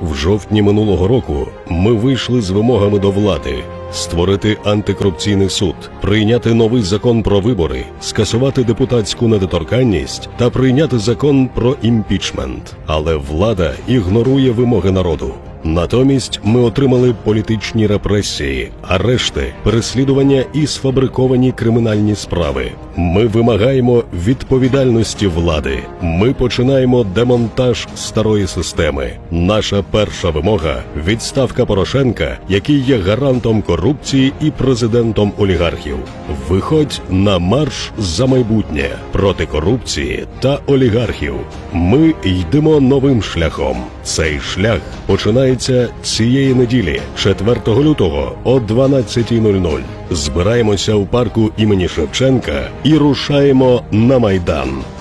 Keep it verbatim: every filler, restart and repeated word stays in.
В жовтні минулого року ми вийшли з вимогами до влади створити антикорупційний суд, прийняти новий закон про вибори, скасувати депутатську недоторканність та прийняти закон про імпічмент. Але влада ігнорує вимоги народу. Натомість ми отримали політичні репресії, арешти, переслідування і сфабриковані кримінальні справи. Ми вимагаємо відповідальності влади. Ми починаємо демонтаж старої системи. Наша перша вимога – відставка Порошенка, який є гарантом корупції і президентом олігархів. Виходь на марш за майбутнє, проти корупції та олігархів. Ми йдемо новим шляхом. Цей шлях починається цієї неділі, четвертого лютого о дванадцятій нуль нуль. Збираємося у парку імені Шевченка і рушаємо на Майдан.